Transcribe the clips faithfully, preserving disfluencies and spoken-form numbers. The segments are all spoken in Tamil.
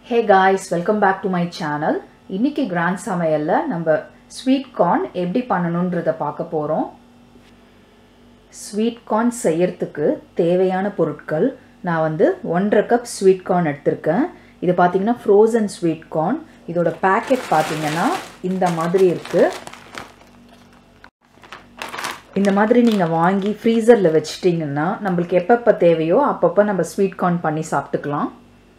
Hey guys, welcome back to my channel. இன்னைக்கு கிராண்ட் சமையல்ல நம்ம ஸ்வீட் கார்ன் எப்படி பண்ணணும்ன்றத பார்க்க போறோம். ஸ்வீட் கார்ன் செய்யிறதுக்கு தேவையான பொருட்கள் நான் வந்து ஒன்றரை கப் ஸ்வீட் கார்ன் எடுத்துர்க்கேன். இது பாத்தீங்கன்னா frozen ஸ்வீட் கார்ன். இதோட பாக்கெட் பாத்தீங்கன்னா இந்த மாதிரி இருக்கு. இந்த மாதிரி நீங்க வாங்கி ஃப்ரீசர்ல வெச்சிட்டீங்கன்னா நமக்கு எப்பப்ப தேவையோ அப்பப்ப நம்ம ஸ்வீட் கார்ன் பண்ணி சாப்பிட்டுக்கலாம்.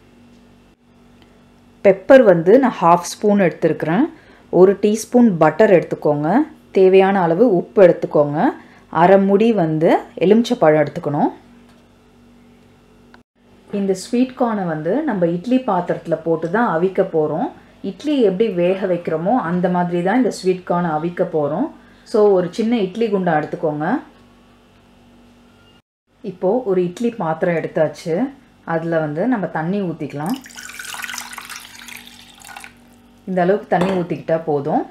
பெப்பர் வந்து நான் half ஸ்பூன் எடுத்துர்க்கறேன். ஒரு டீஸ்பூன் பட்டர் எடுத்துக்கோங்க. தேவையான அளவு உப்பு எடுத்துக்கோங்க. அரை முடி வந்து எலுமிச்சைப்பழம் எடுத்துக்கணும். இந்த ஸ்வீட் கார்னை வந்து நம்ம இட்லி பாத்திரத்துல போட்டு தான் அவிக்க போறோம். இட்லி எப்படி வேக வைக்கிறோமோ அந்த மாதிரி தான் இந்த ஸ்வீட் கார்னை அவிக்க போறோம். சோ ஒரு சின்ன இட்லி குண்டா எடுத்துக்கோங்க. இப்போ ஒரு இட்லி பாத்திரம் எடுத்தாச்சு. அதுல வந்து நம்ம தண்ணி ஊத்திக்கலாம். இந்த அளவுக்கு தண்ணி ஊத்திக்கிட்டா போதும்.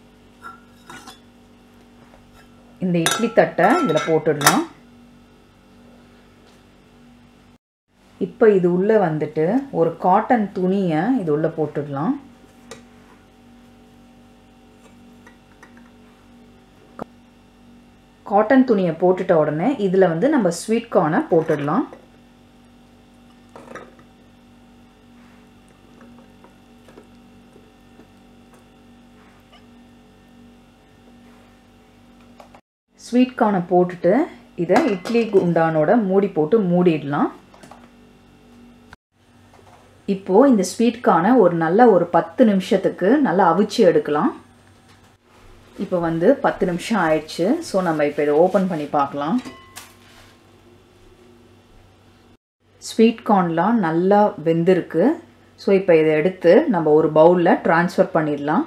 இந்த இட்லி தட்டை இதுல போட்டுடலாம். இப்போ இது உள்ள வந்துட்டு ஒரு காட்டன் துணியை இது உள்ள போட்டுடலாம். காட்டன் துணியை போட்டுட்ட உடனே இதுல வந்து நம்ம ஸ்வீட் கார்னை போட்டுடலாம். ஸ்வீட் கார்னை போட்டுட்டு இதை இட்லி குண்டானோட மூடி போட்டு மூடிடலாம். இப்போ இந்த ஸ்வீட் கார்னை ஒரு நல்ல ஒரு பத்து நிமிஷத்துக்கு நல்லா அவிச்சு எடுக்கலாம். இப்போ வந்து பத்து நிமிஷம் ஆயிடுச்சு. ஸோ நம்ம இப்போ இதை ஓப்பன் பண்ணி பார்க்கலாம். ஸ்வீட் கார்ன்லாம் நல்லா வெந்திருக்கு. ஸோ இப்போ இதை எடுத்து நம்ம ஒரு பவுலில் ட்ரான்ஸ்ஃபர் பண்ணிடலாம்.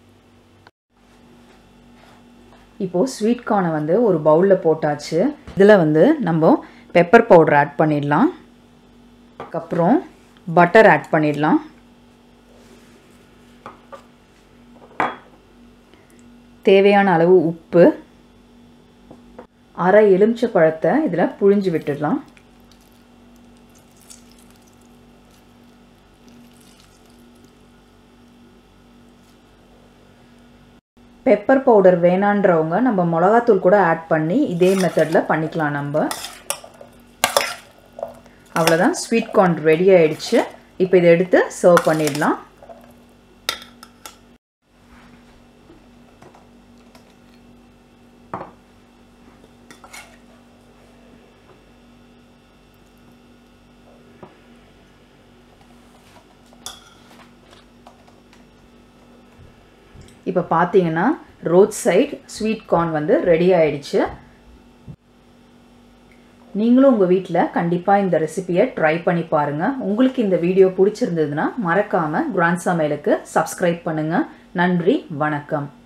இப்போ ஸ்வீட் கார்னை வந்து ஒரு பவுலில் போட்டாச்சு. இதில் வந்து நம்ம பெப்பர் பவுடர் ஆட் பண்ணிடலாம். அதுக்கப்புறம் பட்டர் ஆட் பண்ணிடலாம். தேவையான அளவு உப்பு, அரை எலுமிச்சை பழத்தை இதில் புழிஞ்சு விட்டுடலாம். பெப்பர் பவுடர் வேணான்றவங்க நம்ம மிளகாத்தூள் கூட ஆட் பண்ணி இதே மெத்தடில் பண்ணிக்கலாம். நம்ம அவ்வளோதான், ஸ்வீட் கார்ன் ரெடி ஆயிடுச்சு. இப்போ இதை எடுத்து சர்வ் பண்ணிடலாம். இப்போ பார்த்தீங்கன்னா ரோட் சைட் ஸ்வீட் கார்ன் வந்து ரெடி ஆயிடுச்சு. நீங்களும் உங்கள் வீட்டில் கண்டிப்பாக இந்த ரெசிபியை ட்ரை பண்ணி பாருங்கள். உங்களுக்கு இந்த வீடியோ பிடிச்சிருந்ததுன்னா மறக்காமல் கிராண்ட் சமையலுக்கு சப்ஸ்கிரைப் பண்ணுங்கள். நன்றி, வணக்கம்.